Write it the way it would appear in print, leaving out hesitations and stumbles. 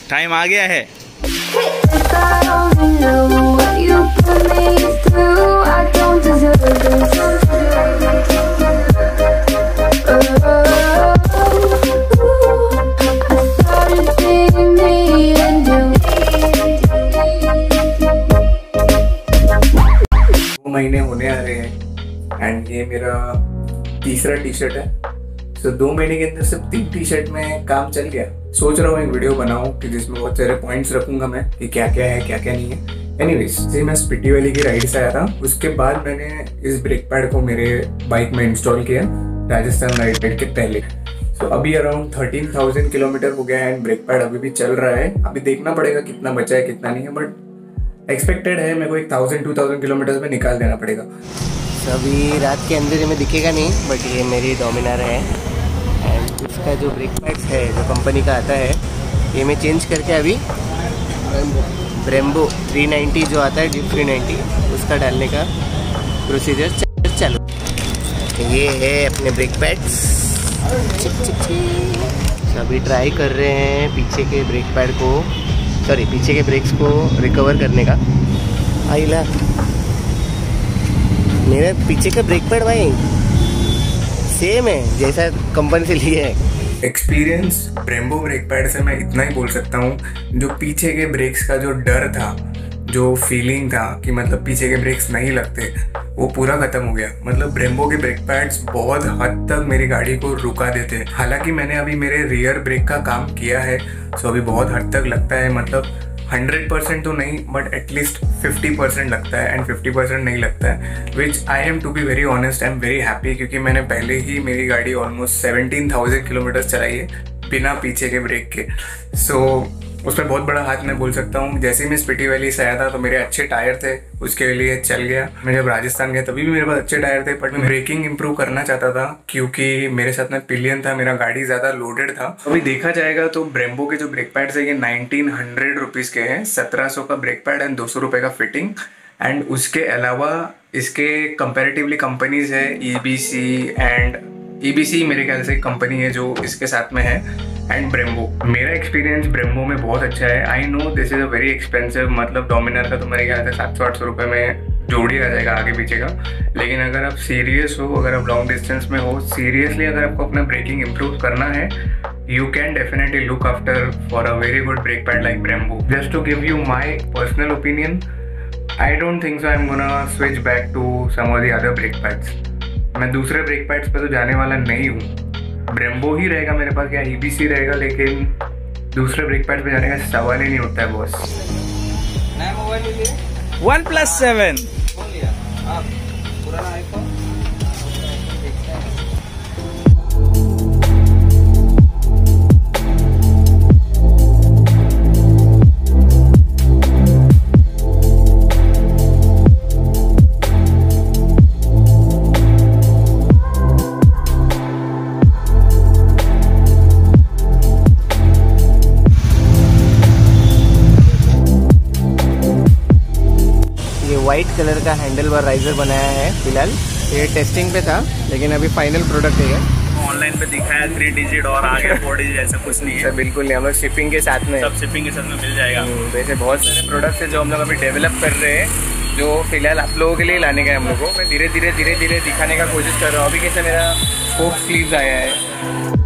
Time आ गया है। महीने होने आ रहे हैं एंड ये मेरा तीसरा टी शर्ट है। तो 2 महीने के अंदर सिर्फ 3 टी शर्ट में काम चल गया। सोच रहा हूँ एक वीडियो बनाऊँ कि जिसमें बहुत सारे पॉइंट्स रखूंगा मैं कि क्या क्या है क्या क्या नहीं है। एनीवेज, जैसे मैं स्पीति वैली की राइड से आया था, उसके बाद मैंने इस ब्रेक पैड को मेरे बाइक में इंस्टॉल किया राजस्थान राइड के पहले। तो अभी अराउंड 13,000 किलोमीटर हो गया है एंड ब्रेक पैड अभी भी चल रहा है। अभी देखना पड़ेगा कितना बचा है कितना नहीं है, बट एक्सपेक्टेड है मेरे को 1,000-2,000 किलोमीटर में निकाल देना पड़ेगा। अभी रात के अंधेरे में दिखेगा नहीं, बट ये मेरी डोमिनार है एंड इसका जो ब्रेक पैड्स है जो कंपनी का आता है, ये मैं चेंज करके अभी ब्रेम्बो 390 जो आता है डिप 390 उसका डालने का प्रोसीजर चालू। ये है अपने ब्रेक पैड्स। अभी ट्राई कर रहे हैं पीछे के ब्रेक पैड को, सॉरी पीछे के ब्रेक्स को रिकवर करने का। आइला मेरे पीछे का ब्रेक पैड भाई सेम है जैसा कंपनी से लिए है। एक्सपीरियंस ब्रेम्बो ब्रेक पैड से मैं इतना ही बोल सकता हूँ, जो पीछे के ब्रेक्स का जो डर था, जो फीलिंग था कि मतलब पीछे के ब्रेक्स नहीं लगते, वो पूरा खत्म हो गया। मतलब ब्रेम्बो के ब्रेक पैड्स बहुत हद तक मेरी गाड़ी को रुका देते। हालांकि मैंने अभी मेरे रियर ब्रेक का काम किया है, सो अभी बहुत हद तक लगता है, मतलब 100% तो नहीं बट एटलीस्ट 50% लगता है एंड 50% नहीं लगता है, which I am to be very honest, I am very happy, क्योंकि मैंने पहले ही मेरी गाड़ी ऑलमोस्ट 17,000 किलोमीटर चलाई है बिना पीछे के ब्रेक के। सो उसमें बहुत बड़ा हाथ मैं बोल सकता हूँ। जैसे ही मैं स्पीति वैली से आया था तो मेरे अच्छे टायर थे, उसके लिए चल गया। मैं जब राजस्थान गया तभी भी मेरे पास अच्छे टायर थे, बट मैं ब्रेकिंग इंप्रूव करना चाहता था क्योंकि मेरे साथ में पिलियन था, मेरा गाड़ी ज़्यादा लोडेड था। अभी देखा जाएगा तो ब्रेम्बो के जो ब्रेक पैड्स है ये 1900 रुपीज़ के हैं। 1700 का ब्रेक पैड एंड 200 रुपये का फिटिंग। एंड उसके अलावा इसके कंपेरेटिवली कंपनीज है EBC एंड EBC मेरे ख्याल से कंपनी है जो इसके साथ में है, एंड ब्रेम्बो। मेरा एक्सपीरियंस ब्रेम्बो में बहुत अच्छा है। I know this is a very expensive, मतलब डोमिनार का तो मेरे ख्याल से 700-800 रुपये में जोड़ी आ जाएगा आगे पीछे का। लेकिन अगर आप सीरियस हो, अगर आप लॉन्ग डिस्टेंस में हो, सीरियसली अगर आपको अपना ब्रेकिंग इंप्रूव करना है, you can definitely look after for a very good brake pad like Brembo. Just to give you my personal opinion, I don't think so I am gonna switch back to some of the other brake pads. मैं दूसरे brake pads पे तो जाने वाला नहीं हूँ। Brembo ही रहेगा मेरे पास या EBC रहेगा, लेकिन दूसरे ब्रेक पैड पे जाने का सवाल ही नहीं उठता है बॉस। नया मोबाइल लीजिए OnePlus 7 पुराना आईफोन। वाइट कलर का हैंडल बार राइजर बनाया है फिलहाल। ये टेस्टिंग पे था लेकिन अभी फाइनल प्रोडक्ट है। ऑनलाइन पे दिखाया 3 डिजिट और आ गया 4 डिजिट, ऐसा कुछ नहीं है। बिल्कुल नहीं, हम लोग शिपिंग के साथ में, सब शिपिंग के साथ में मिल जाएगा। वैसे बहुत सारे प्रोडक्ट्स है जो हम लोग अभी डेवलप कर रहे हैं, जो फिलहाल आप लोगों के लिए लाने का है हम लोग को। मैं धीरे धीरे दिखाने का कोशिश कर रहा हूँ। अभी कैसे मेरा फोक स्लीव्स आया है,